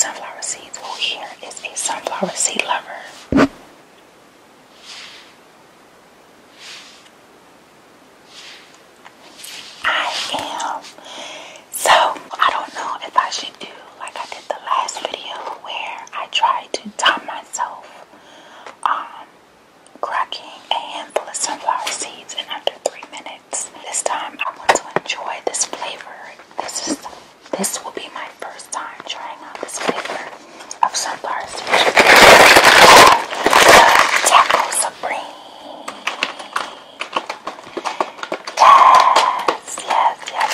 sunflower seeds. Who here is a sunflower seed lover? I am. So, I don't know if I should do like I did the last video where I tried to time myself cracking a handful of sunflower seeds in under 3 minutes. This time I want to enjoy this flavor. This will be my first time trying out this flavor of sunflower seeds. Taco Supreme. Yes.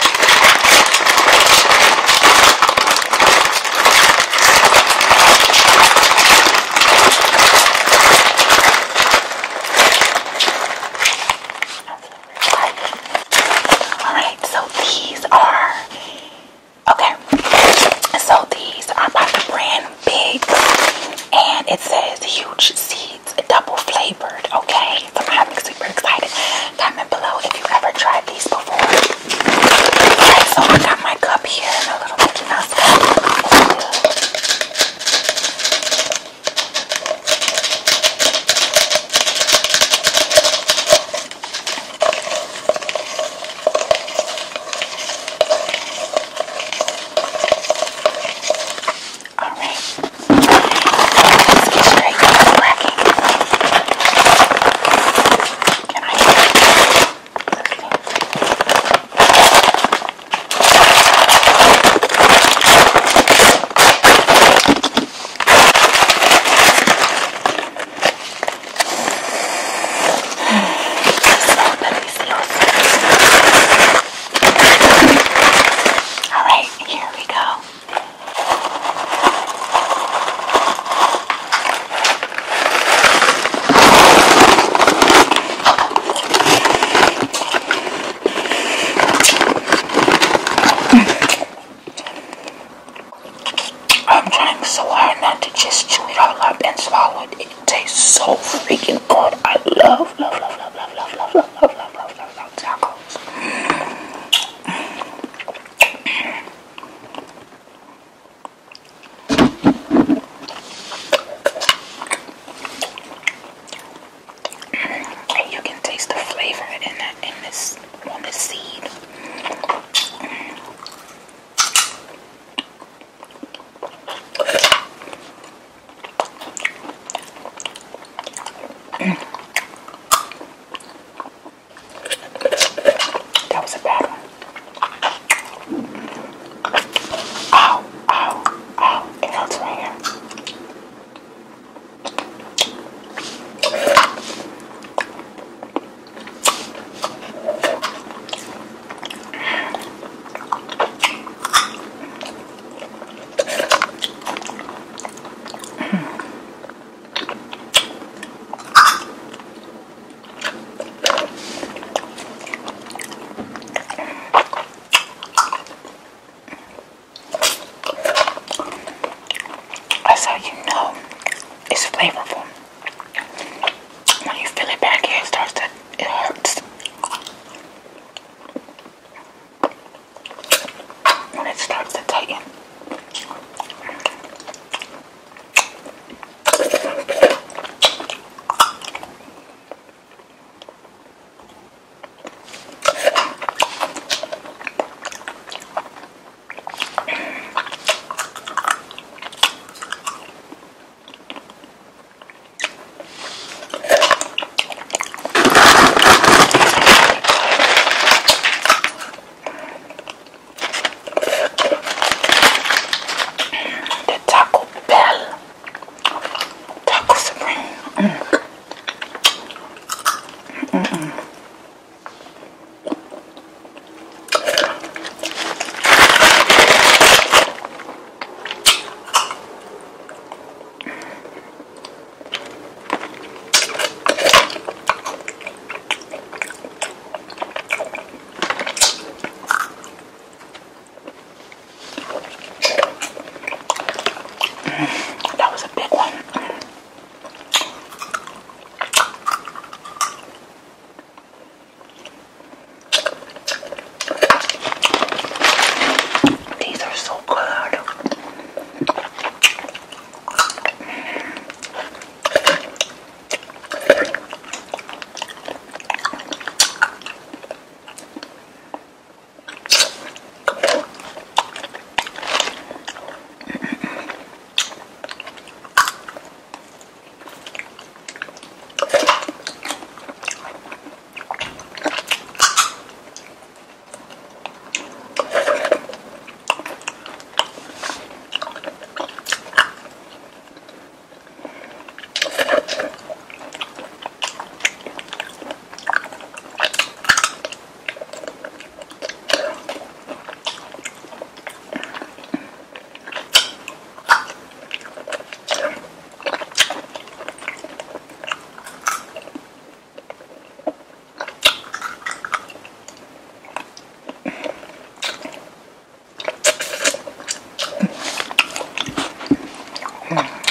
Alright, so these are by the brand Big, and it says huge seeds, double flavored. Okay, so I'm super excited. Comment below if you've ever tried these before. Alright, so I got my cup here and a little Mickey Mouse cup. I'm trying so hard not to just chew it all up and swallow it. It tastes so freaking good. I love tacos. And you can taste the flavor on this seed.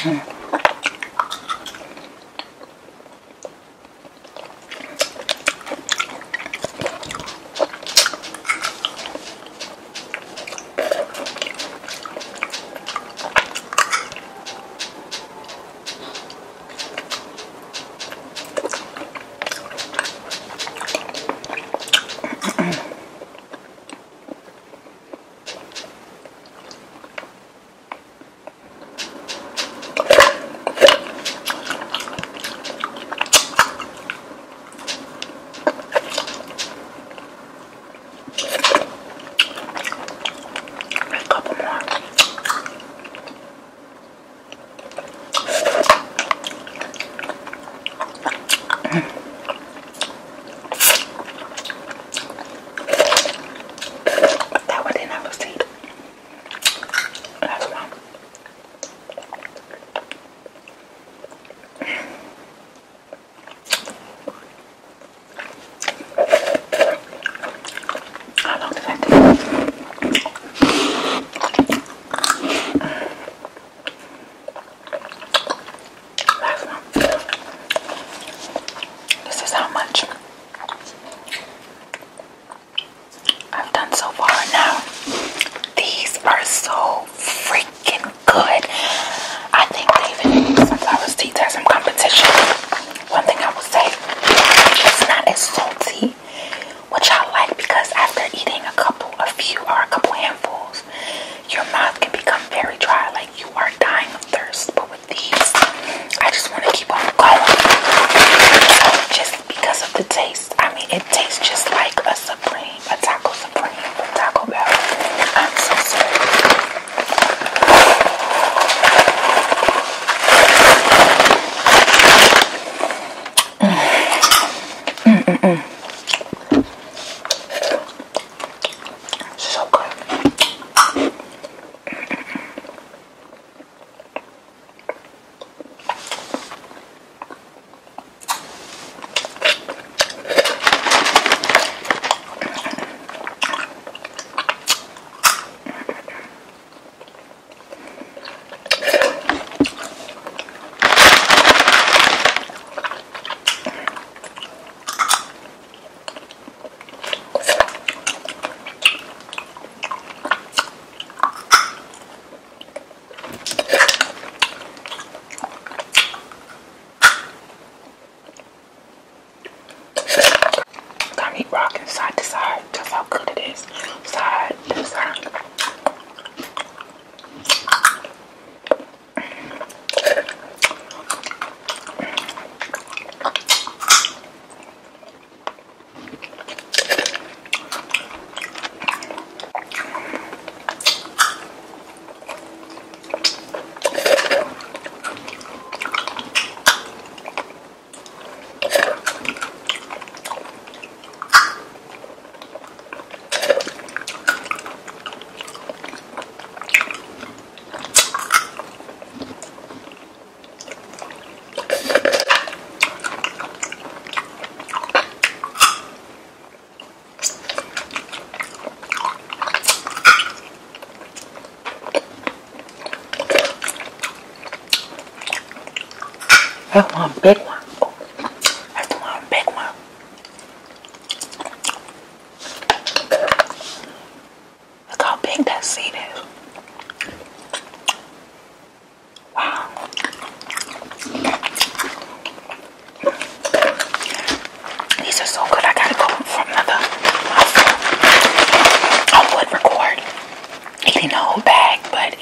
That's one big one. That's one big one. Look how big that seed is. Wow. These are so good. I gotta go for another mouthful. I would record eating the whole bag, but